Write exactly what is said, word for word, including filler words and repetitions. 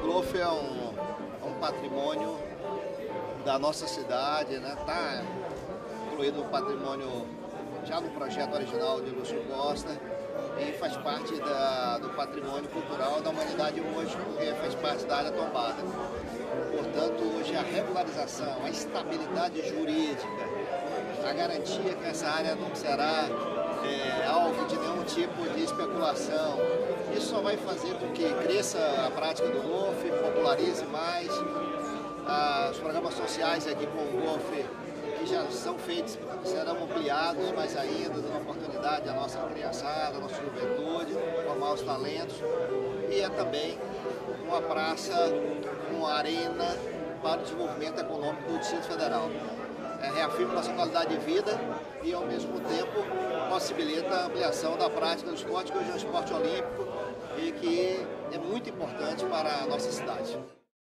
golfe é um, é um patrimônio da nossa cidade, né? Está incluído no patrimônio já no projeto original de Lúcio Costa e faz parte da, do patrimônio cultural da humanidade hoje, porque faz parte da área tombada. Portanto, hoje a regularização, a estabilidade jurídica, a garantia que essa área não será é, alvo de nenhum tipo de especulação, isso só vai fazer com que cresça a prática do golfe, popularize mais. Ah, os programas sociais aqui com o golfe que já são feitos serão ampliados mais ainda, dando oportunidade à nossa criançada, à nossa juventude, formar os talentos. E é também uma praça, uma arena para o desenvolvimento econômico do Distrito Federal. É, reafirma nossa qualidade de vida e, ao mesmo tempo, possibilita a ampliação da prática do esporte, que hoje é um esporte olímpico e que é muito importante para a nossa cidade.